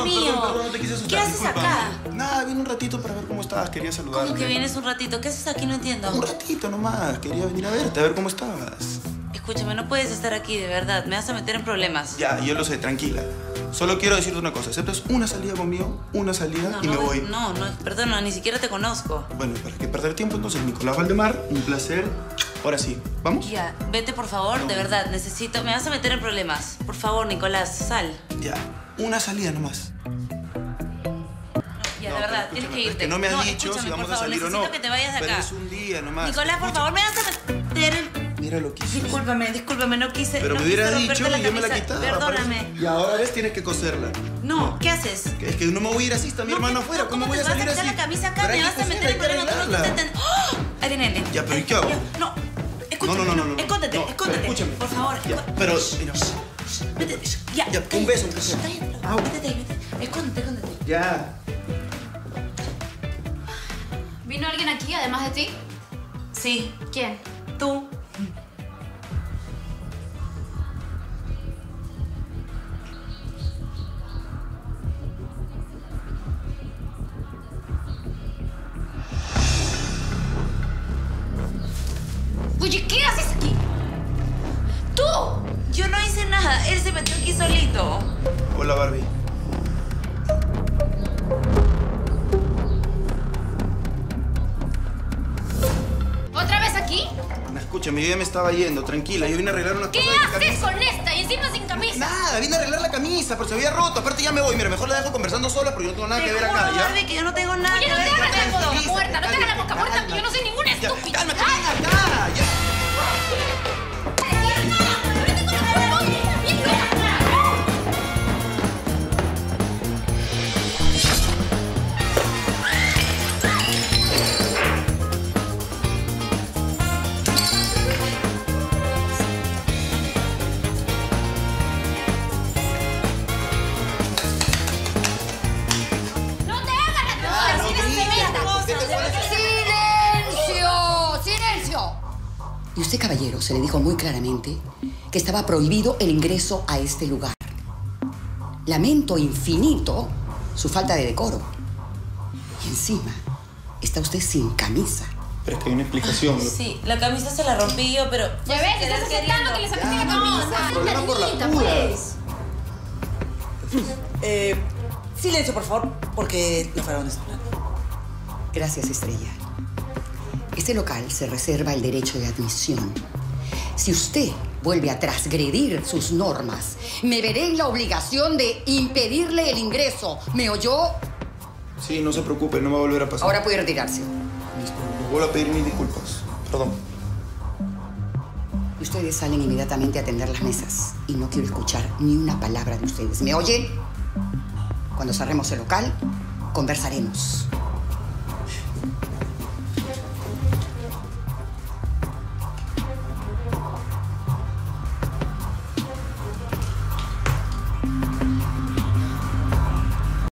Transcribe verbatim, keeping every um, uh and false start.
mío. Perdón, perdón, no te quise asustar. ¿Qué haces Disculpa. acá? Nada, vine un ratito para ver cómo estabas. Quería saludarte. ¿Cómo que vienes un ratito? ¿Qué haces aquí? No entiendo. Un ratito nomás. Quería venir a verte, a ver cómo estabas. Escúchame, no puedes estar aquí, de verdad. Me vas a meter en problemas. Ya, yo lo sé, tranquila. Solo quiero decirte una cosa. ¿Aceptas una salida conmigo? Una salida No, y no, me voy. No, no, perdona, ni siquiera te conozco. Bueno, ¿para qué perder tiempo entonces? Nicolás Valdemar, un placer. Ahora sí, ¿vamos? Ya, vete por favor, No. de verdad, necesito... Me vas a meter en problemas. Por favor, Nicolás, sal. Ya, una salida nomás. Ya, No, de verdad, pero tienes que escúchame, irte. es que no me has dicho escúchame, si vamos por a favor, salir o necesito no. que te vayas de Pero acá. es un día nomás. Nicolás, por Escucha. favor, me vas a meter en... Mira lo que hiciste. Discúlpame, discúlpame, no quise... Pero no me hubiera quise dicho romperte y yo me la camisa. quitaba. Perdóname. parece. Y ahora ves, tienes que coserla. No, ¿qué haces? Es que no me voy a ir así, está mi No, hermano ¿qué- afuera. no, ¿Cómo ¿Cómo voy te a vas salir a quitar así? la camisa acá? Pero hay Me que vas a meter coserla, en problemas. hay que Tú no arreglarla. te enten- ¡Oh! Ahí viene, ven. Ya, pero ¿y qué hago? No, escúchame. No, no, no, no, no. Escóndete, No, pero escóndete. escúchame. Por favor. Ya, escó- pero, mira. Métete. Ya, Ya, un cállate. beso, un beso. Cállate. Au. Métete ahí, métete. Escóndete, escóndete. Ya. ¿Vino alguien aquí además de ti? Sí, ¿Quién? tú. Oye, ¿qué haces aquí? ¡Tú! Yo no hice nada. Él se metió aquí solito. Hola, Barbie. ¿Otra vez aquí? Ana, escúchame, yo ya me estaba yendo, tranquila. Yo vine a arreglar una ¿Qué cosa de mi haces camisa. con esta? Y encima sin camisa. Nada, vine a arreglar la camisa, pero se había roto. Aparte ya me voy. Mira, mejor la dejo conversando sola porque yo no tengo nada Te que ver juro, acá, ¿ya? Barbie, que yo no tengo nada Oye, que no te ver con hagas la esto. boca muerta, no te hagas la boca muerta, que yo no soy ninguna Ya, estúpida. cálmate, ven acá, ya. ¡No te hagas la no tonta! grites, ¡Silencio! ¡Silencio! Y usted, caballero, se le dijo muy claramente que estaba prohibido el ingreso a este lugar. Lamento infinito su falta de decoro. Y encima, está usted sin camisa. Pero es que hay una explicación. Sí, la camisa se la rompí yo, pero... Ya ves, estás aceptando que le sacaste la camisa. Problema por la Niñita, pura. pues. Eh, silencio, por favor, porque los varones hablan. Gracias, Estrella. Este local se reserva el derecho de admisión. Si usted vuelve a transgredir sus normas, me veré en la obligación de impedirle el ingreso. ¿Me oyó? Sí, no se preocupe, no va a volver a pasar. Ahora puede retirarse. Listo, les vuelvo a pedir mis disculpas. Perdón. Ustedes salen inmediatamente a atender las mesas. Y no quiero escuchar ni una palabra de ustedes. ¿Me oyen? Cuando cerremos el local, conversaremos.